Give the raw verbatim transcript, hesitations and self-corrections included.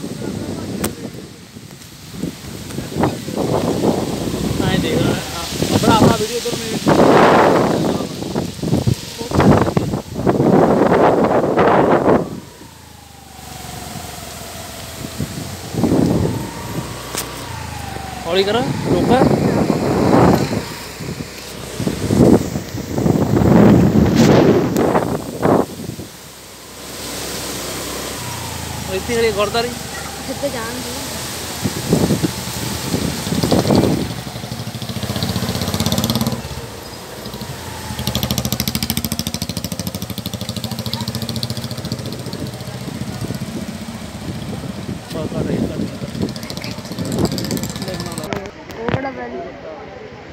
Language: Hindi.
नहीं देख रहा है अपना अपना वीडियो तो मैं हौली करो रोका इतनी घड़ी गौरदारी जितने जान दो वो बड़ा